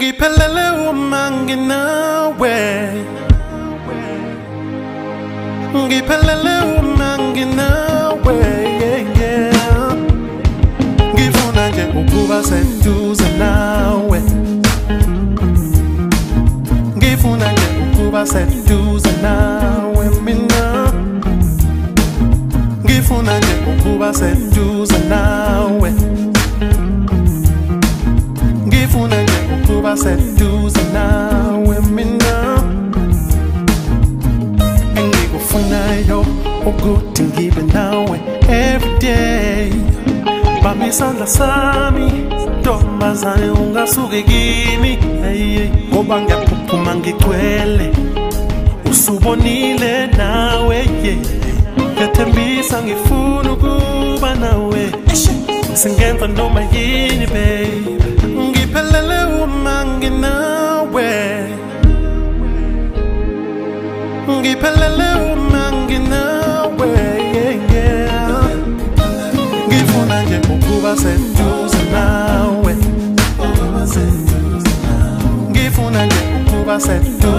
ngiphelele uma nginawe, ngiphelele uma nginawe, yeah. Ngifuna nje ukuba seduze nawe, ngifuna nje ukuba seduze nawe mina, ngifuna nje ukuba seduze nawe, ngifuna nje ukuba seduze nawe mina. Engikufunayo ukuthi ngibe nawe every day. Bamba isandla sami ntombazane ungasuke kimi, ngoba ngiyaphuphuma ngigcwele usubonile nawe, ngiyathembisa ngifuna ukuba nawe, singenza noma yini baby. Ngiphelele uma nginawe, ngiphelele uma nginawe, yeah. Ngifuna nje ukuba seduze nawe, ngifuna nje ukuba seduze